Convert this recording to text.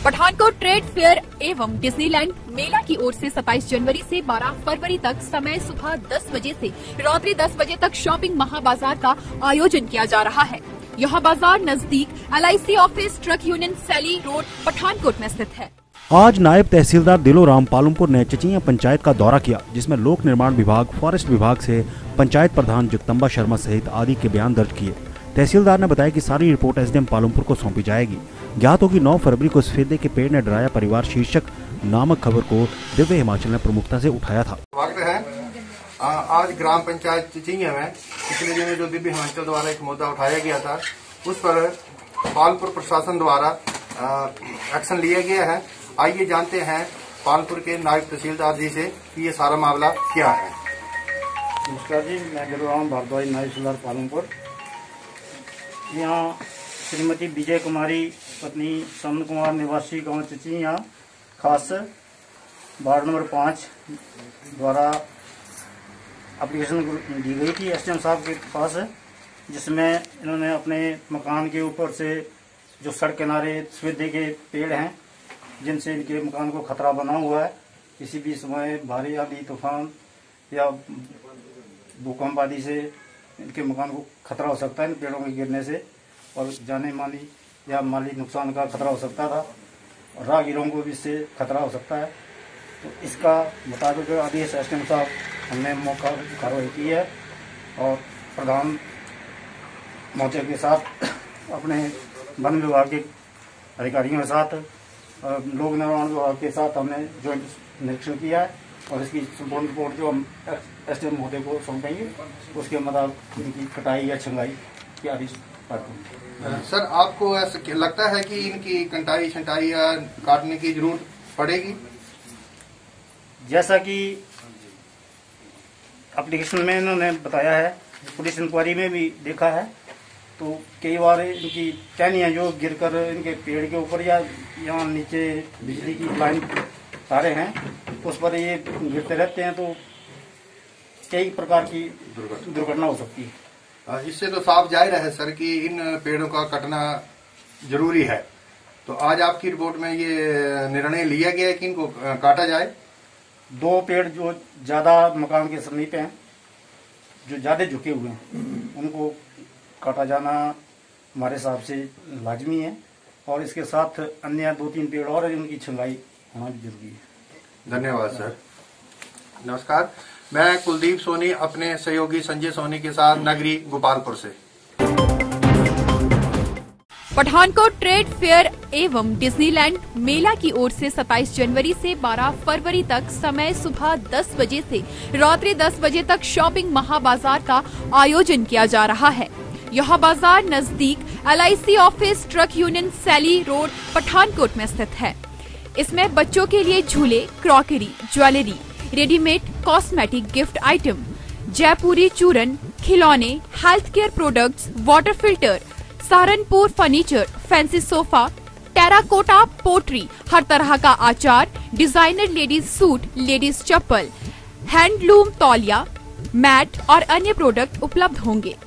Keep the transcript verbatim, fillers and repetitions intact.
Pathankot trade fair एवं Disneyland मेला की ओर से सत्ताईस जनवरी से बारह फरवरी तक समय सुबह दस बजे से रात्रि दस बजे तक शॉपिंग महाबाजार का आयोजन किया जा रहा है। यह बाजार नजदीक L I C office truck union Saili road Pathankot में स्थित है। आज नायब तहसीलदार दिलोराम पालमपुर ने चचिया पंचायत का दौरा किया, जिसमें लोक निर्माण विभाग, फॉरेस्ट विभाग से पंचायत प्रधान जगदम्बा शर्मा सहित आदि के बयान दर्ज किए। तहसीलदार ने बताया कि सारी report S D M Palampur को सौंपी जाएगी। ज्ञात हो कि नौ फरवरी को सफेदे के पेड़ ने डराया परिवार शीर्षक नामक खबर को दिव्य हिमाचल ने प्रमुखता से उठाया था। स्वागत है। आज ग्राम पंचायत चचिया में पिछले दिनों जो दिव्य हिमाचल द्वारा एक मुद्दा उठाया गया था, उस पर पालमपुर प्रशासन द्वारा एक्शन लिया गया है। आइए जानते हैं पालमपुर के नायब तहसीलदार जी से कि ये सारा मामला क्या है। नमस्कार जी, मैं दिलोराम भारद्वाज, नायब तहसीलदार पालमपुर। यहाँ श्रीमती विजय कुमारी पत्नी समन कुमार निवासी गांव चचिया खास वार्ड नंबर पाँच द्वारा एप्लीकेशन दी गई थी एस डी एम साहब के पास, जिसमें इन्होंने अपने मकान के ऊपर से जो सड़क किनारे सफेदे के पेड़ हैं, जिनसे इनके मकान को खतरा बना हुआ है, किसी भी समय भारी आंधी तूफान या भूकंप आदि से इनके मकान को खतरा हो सकता है इन पेड़ों के गिरने से, और जाने माली या माली नुकसान का खतरा हो सकता था, और राहगीरों को भी इससे खतरा हो सकता है। तो इसका मुताबिक आदेश एस डी एम साहब हमने मौका कार्रवाई की है, और प्रधान महोदय के साथ अपने वन विभाग के अधिकारियों के साथ और लोक निर्माण विभाग के साथ हमने ज्वाइंट निरीक्षण किया है, और इसकी संपूर्ण रिपोर्ट जो हम एस डी एम महोदय को सौंपेंगे, उसके मुताबिक इनकी कटाई या छंगाई की आदेश पाठेंगे। सर, आपको ऐसा लगता है कि इनकी कटाई छंटाई या काटने की जरूरत पड़ेगी? जैसा कि एप्लीकेशन में इन्होंने बताया है, पुलिस इंक्वायरी में भी देखा है, तो कई बार इनकी टहनियाँ जो गिरकर इनके पेड़ के ऊपर या यहाँ नीचे बिजली की लाइन तारे हैं उस पर ये गिरते रहते हैं, तो कई प्रकार की दुर्घटना हो सकती है। इससे तो साफ जाहिर है सर कि इन पेड़ों का कटना जरूरी है। तो आज आपकी रिपोर्ट में ये निर्णय लिया गया है कि इनको काटा जाए। दो पेड़ जो ज्यादा मकान के समीप हैं, जो ज्यादा झुके हुए हैं, उनको काटा जाना हमारे हिसाब से लाजमी है, और इसके साथ अन्य दो तीन पेड़ और उनकी छंगाई होना भी जरूरी है। धन्यवाद सर। नमस्कार, मैं कुलदीप सोनी अपने सहयोगी संजय सोनी के साथ नगरी गोपालपुर से। पठानकोट ट्रेड फेयर एवं डिज्नीलैंड मेला की ओर से सत्ताईस जनवरी से बारह फरवरी तक समय सुबह दस बजे से रात्रि दस बजे तक शॉपिंग महाबाजार का आयोजन किया जा रहा है। यह बाजार नजदीक L I C office truck union Saili road Pathankot में स्थित है। इसमें बच्चों के लिए झूले, crockery, jewellery, readymade cosmetic gift item, Jaipuri चूरन, खिलौने, health care products, water filter, Saharanpur furniture, fancy sofa, terracotta pottery, हर तरह का आचार, designer ladies suit, ladies chappal, handloom तौलिया, मैट और अन्य प्रोडक्ट उपलब्ध होंगे।